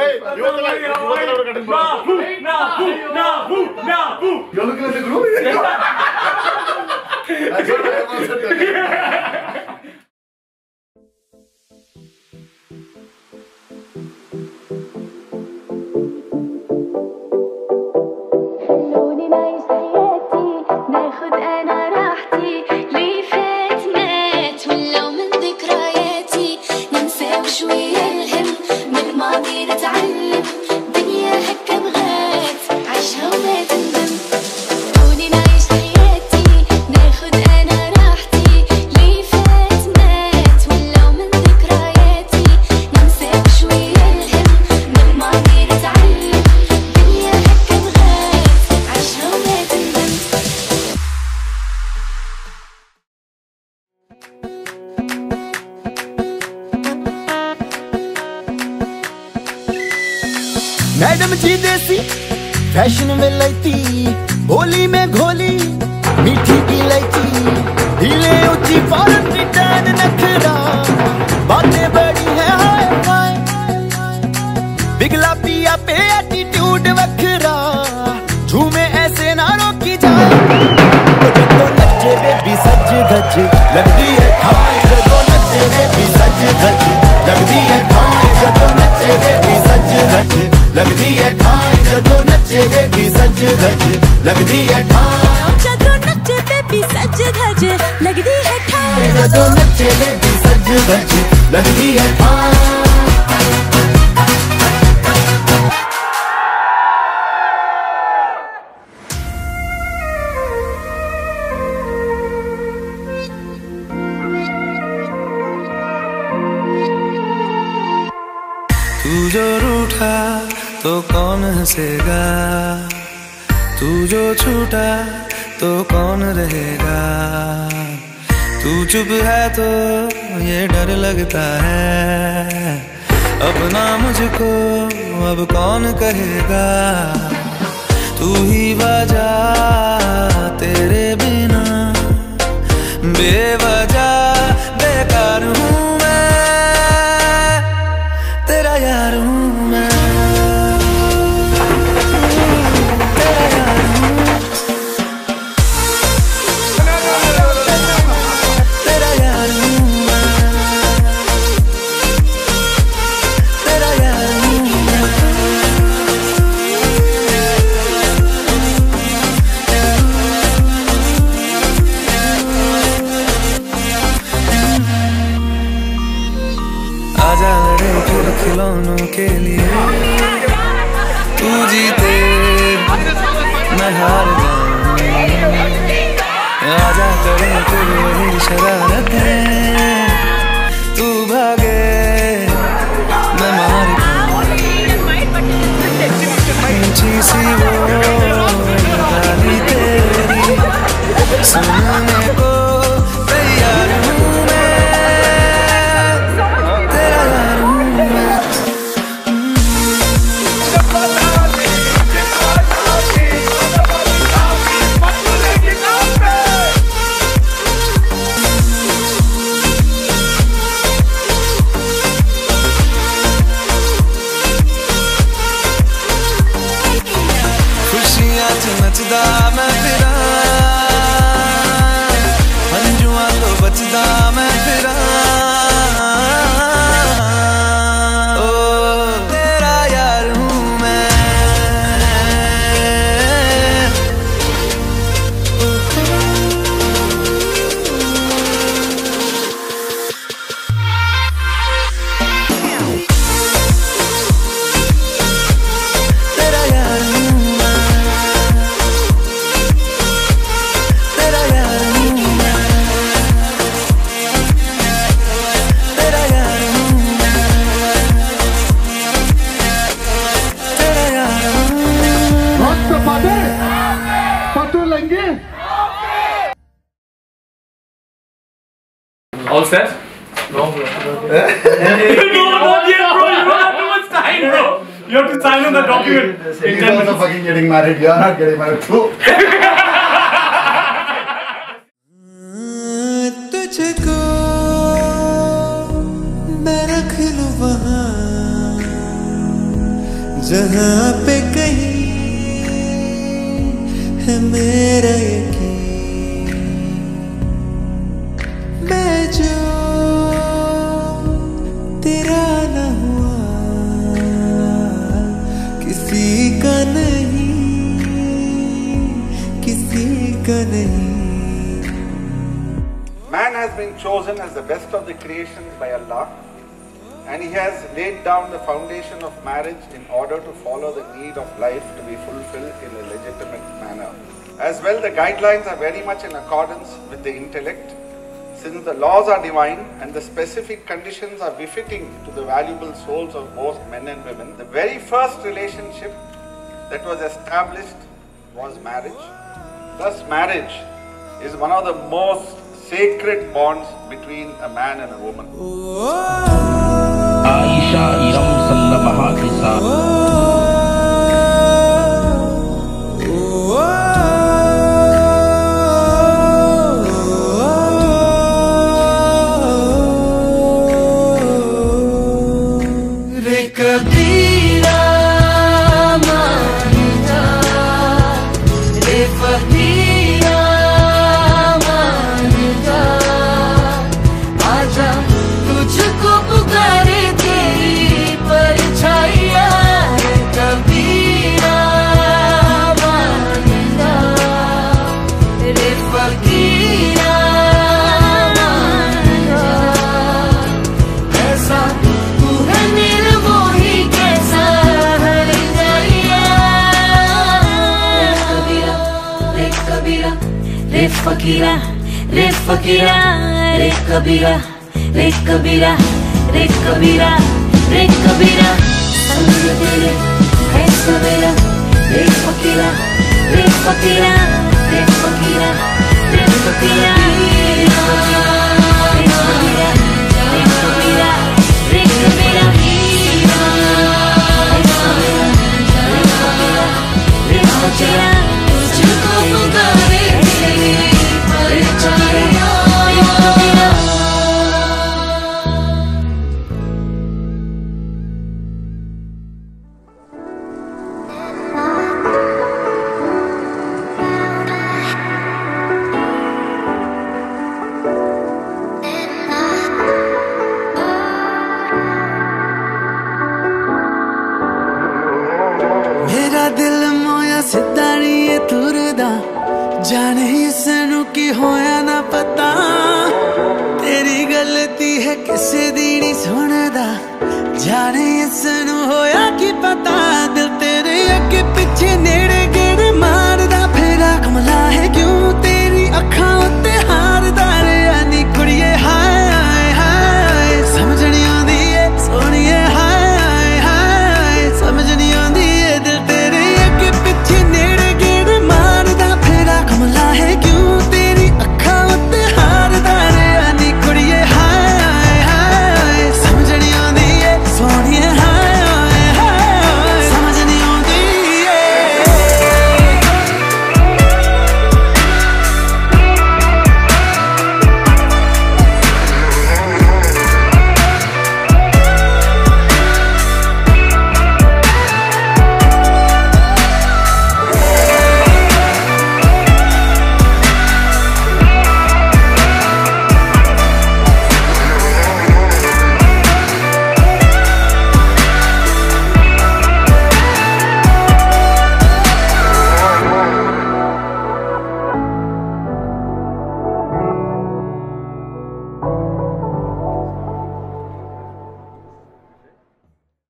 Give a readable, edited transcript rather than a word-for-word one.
Madam जी देसी fashion में लैती, बोली में घोली मीठी इलायची, ढीले ऊंची फॉरन रिटर्न नखरा, बातें बड़ी है हाय हाय, बिगला पिया पे एटीट्यूड वखरा, झूमे ऐसे ना रोकी जाए, तो नचे बेबी सज धज लगदी है खाए, तो नचे बेबी सज धज लगदी है खाए, तो नचे बेबी सज धज लगदी है ठाई, जदों नचे बेबी सज धज लगदी है ठाई, जदों नचे बेबी सज धज लगदी है ठाई, जदों नचे बेबी सज धज लगदी है ठाई। तू जो रूठा तो कौन हंसेगा, तू जो छूटा तो कौन रहेगा, तू चुप है तो ये डर लगता है, अपना मुझको अब कौन कहेगा, तू ही वजह तेरे बिना बेवजह बेकार हूँ मैं, तेरा यार हूँ मैं, तेरा यार हूँ, तेरा यार हूँ मैं, तेरा यार हूँ मैं। आजा लड़े फिर खिलौनों के लिए, तू जीते मैं हार जाऊं, आजा करे फिर वही शरारतें, तू भागे मैं मार खाऊं, ऊंची सी वो गाली तेरी सुनने को तैयार हूँ मैं, तेरा यार हूँ मैं। खुशियाँ च नचदा मैं फिरा, हंजुआं तो बचदा मैं फिरा, ओ तेरा यार हूँ मैं, तेरा यार हूँ मैं, तेरा यार हूँ मैं, तेरा यार हूँ मैं, तेरा यार हूँ मैं। वक्त पादे पतू लेंगे। All set? No, bro. No, not yet, bro. You don't have too much time, bro. You have to sign on the document in 10 He's also minutes. fucking getting married. You are not getting married too. तुझको मैं रख लूं वहाँ जहाँ पे कहीं है मेरा यकीन, मैं जो तेरा न हुआ किसी का नहीं, किसी का नहीं। Man has been chosen as the best of the creations by Allah, and He has laid down the foundation of marriage in order to follow the need of life to be fulfilled in a legitimate manner. As well, the guidelines are very much in accordance with the intellect, since the laws are divine and the specific conditions are befitting to the valuable souls of both men and women. The very first relationship that was established was marriage. Thus, marriage is one of the most sacred bonds between a man and a woman. Aisha Iram Sallamaha Kisa. रे कबीरा मान जा, रे फकीरा मान जा, आजा तुझको पुकारे तेरी परछाइयाँ। रे कबीरा मान जा, रे फकीरा मान जा, ऐसा तू है निर्मोही कैसा हर जाइया। रे कबीरा रे फकीरा, रे फकीरा रे कबीरा, रे कबीरा रे कबीरा, रे कबीरा संग तेरे है सवेरा। रे फकीरा रे फकीरा रे फकीरा रे फकीरा, रे कबीरा रे कबीरा रे कबीरा, है सवेरा रे फकीरा रे फकीरा, तुझको पुकारे तेरी परछाइयाँ। रे कबीरा मेरा दिल मोया सिद्धा नहीं है तुरदा, जाने इसनू की होया ना पता। तेरी गलती है किसे दी नहीं सुनदा, जाने इसनू होया की पता। दिल तेरे अगे पीछे ने